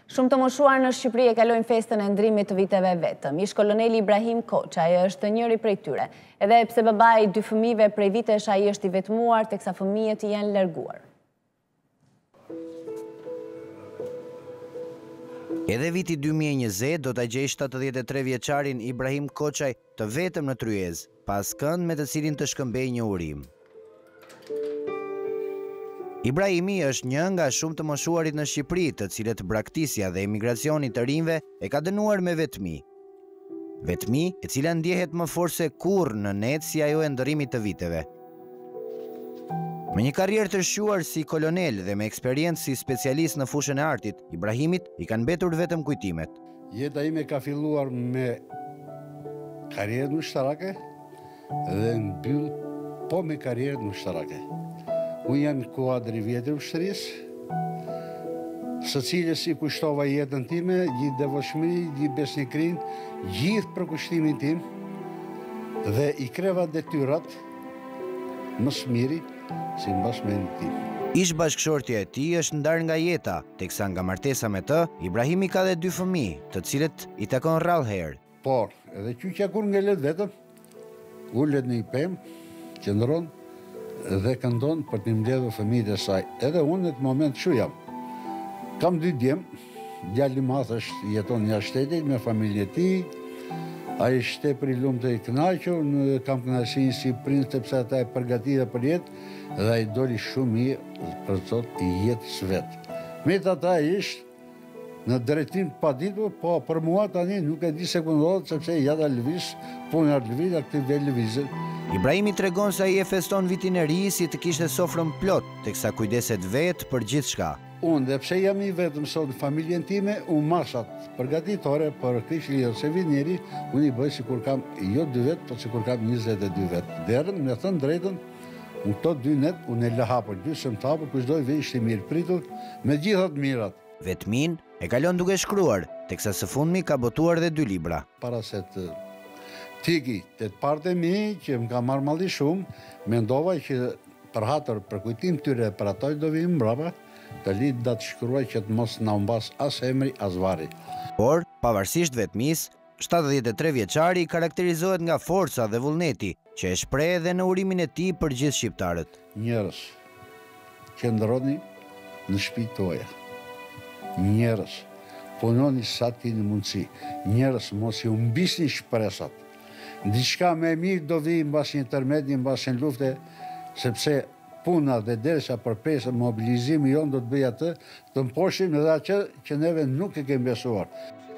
Shumë të moshuar në Shqipëri e kalojnë festën e ndrimit të viteve vetëm. Ish koloneli Ibrahim Koçaj është njëri prej tyre. Edhe pse babai i 2 fëmijëve prej vitesh ai është i vetmuar, teksa fëmijët i janë larguar. Edhe viti 2020 do ta gjej 73 vjeçarin Ibrahim Koçaj të vetëm në Tryezë, pas kënd me të cilin të shkëmbej një urim. Ibrahimi është një nga shumë të moshuarit në Shqipëri, të cilët braktisja dhe emigracioni të rinjve e ka dënuar me vetmi. Vetmi e cila ndjehet më fort se kurrë në net si ajo e ndërrimit të viteve. Me një karrierë të shquar si kolonel dhe me eksperiencë si specialist në fushën e artit, Ibrahimit i kanë mbetur vetëm kujtimet. Jeta ime ka filluar me karrierën ushtarake dhe mbyll po me karrierën ushtarake. Unë jam kuadër i vjetër ushtërisë, së cilës i kushtova jetën time, gjithë devotshmëri, gjithë besnikrin, gjithë përkushtimin tim dhe i kreva detyrat më së miri si mbas mendit tim. Ish bashkëshortja e tij është ndarë nga jeta, teksa nga martesa me të, Ibrahimi ka dhe 2 fëmijë, të cilët i takon rrallëherë. Por, edhe qyqja kur ngelet vetëm, ullet në i pemë, qëndron dhe këndon për t'i mbledhur fëmijët e saj. Edhe unë në të moment që jam. Kam 2 djemë, djali i madh është jeton jashtë shtetit me familjen e tij. Ai është tepër i lumtur i kënaqur, kam kënaqësinë si prins sepse ata e përgatitur për jetë dhe ai doli shumë mirë për sot i jetës vet. Megjithatë ai ishte në drejtim të paditur, po për mua tani nuk e di se ku ndodhet sepse jeta lëviz, puna lëviz, aktive lëvizën. Ibrahimi tregon se ai e feston vitin e ri si të kishte sofrën plot, teksa kujdeset vetë për gjithçka. Unë dhe pse jam i vetëm sot në familjen time, unë mashat përgatitore për Krishtlindjen ose Vinjeri, unë i bëj sikur kam jo 2 vjet, por sikur kam 22 vjet. Derën, me thënë drejtën, unë këto 2 net, unë e lë hapur, gjysmë të hapur, kushdoj ve ishte mirë pritur, me gjithat mirat. Vetmin e kalon duke shkruar, teksa së fundmi ka botuar dhe 2 libra. Para se të tiki të parte mi, që më ka marrë malli shumë, mendova që për hatër për kujtim tyre për ato do vim mbrapa, të lidh da të shkruaj që të mos na humbas as emri as vari. Por, pavarësisht vetmisë, 73 vjeçari karakterizohet nga forca dhe vullneti, që e shpreh edhe në urimin e tij për gjithë shqiptarët. Njerëz, qëndroni në shtëpitë tuaja. Njerëz, punoni sa keni mundësi. Njerëz, mos i humbisni shpresat. Diçka më e mirë do vi mbas një tërmeti, mbas një lufte, sepse puna dhe derisa përpesë mobilizimi jonë do të bëjë atë të mposhim edhe atë që neve nuk e kemi besuar.